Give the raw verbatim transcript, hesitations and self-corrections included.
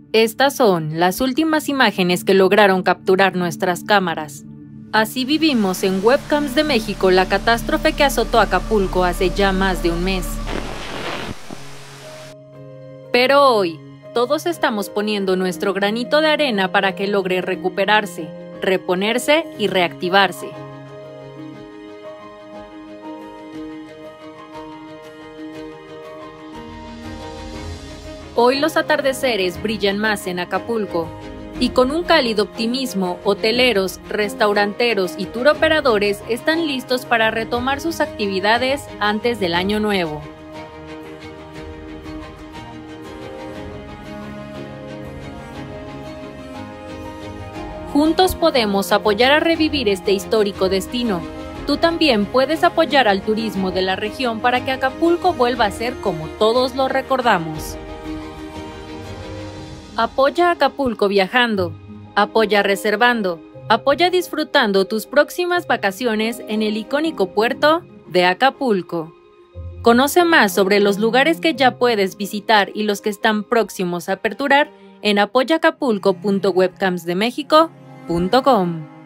Estas son las últimas imágenes que lograron capturar nuestras cámaras. Así vivimos en Webcams de México la catástrofe que azotó Acapulco hace ya más de un mes. Pero hoy, todos estamos poniendo nuestro granito de arena para que logre recuperarse, reponerse y reactivarse. Hoy los atardeceres brillan más en Acapulco, y con un cálido optimismo, hoteleros, restauranteros y tour operadores están listos para retomar sus actividades antes del Año Nuevo. Juntos podemos apoyar a revivir este histórico destino. Tú también puedes apoyar al turismo de la región para que Acapulco vuelva a ser como todos lo recordamos. Apoya Acapulco viajando, apoya reservando, apoya disfrutando tus próximas vacaciones en el icónico puerto de Acapulco. Conoce más sobre los lugares que ya puedes visitar y los que están próximos a aperturar en apoya acapulco punto webcams de mexico punto com.